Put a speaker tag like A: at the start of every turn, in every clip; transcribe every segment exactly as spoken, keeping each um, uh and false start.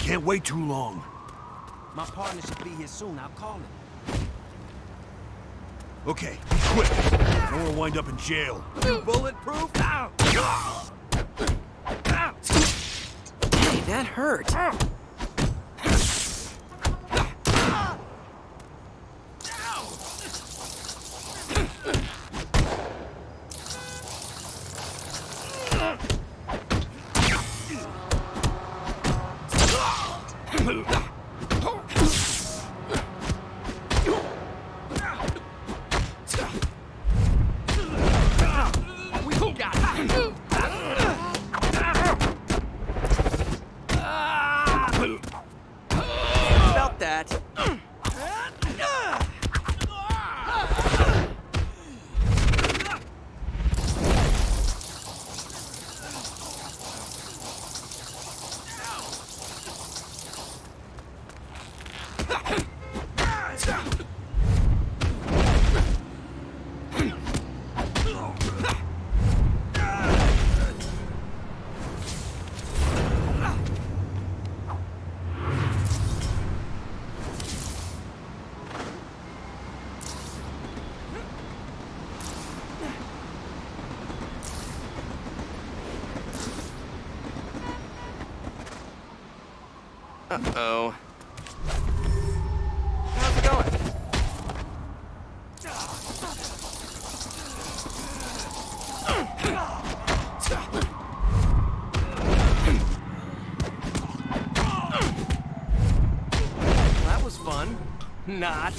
A: can't wait too long.
B: My partner should be here soon. I'll call him.
A: Okay, be quick. I don't want to wind up in jail.
B: You bulletproof? Ow! Ow! Hey, that hurt. About that. Uh-oh. How's it going? That was fun. Not.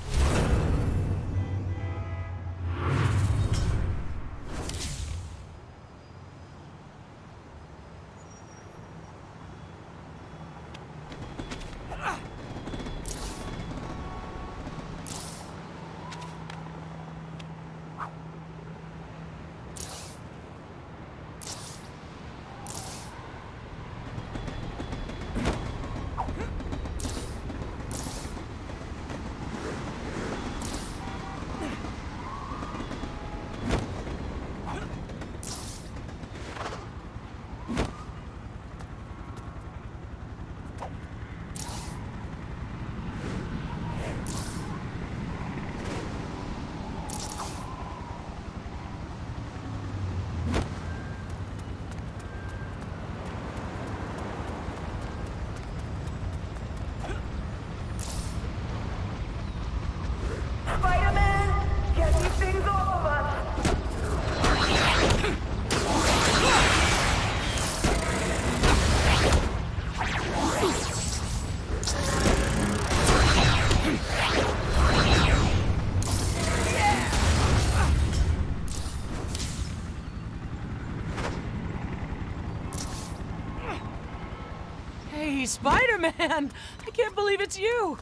C: Spider-Man, get these things off of us!
D: Hey, Spider-Man! I can't believe it's you!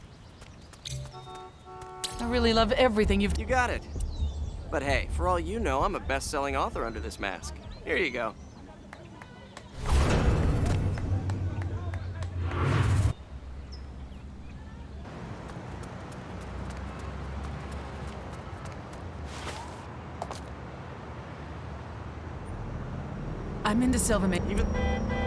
D: I really love everything you've...
B: You got it. But hey, for all you know, I'm a best-selling author under this mask. Here you go.
D: I'm into Silverman.
B: Even...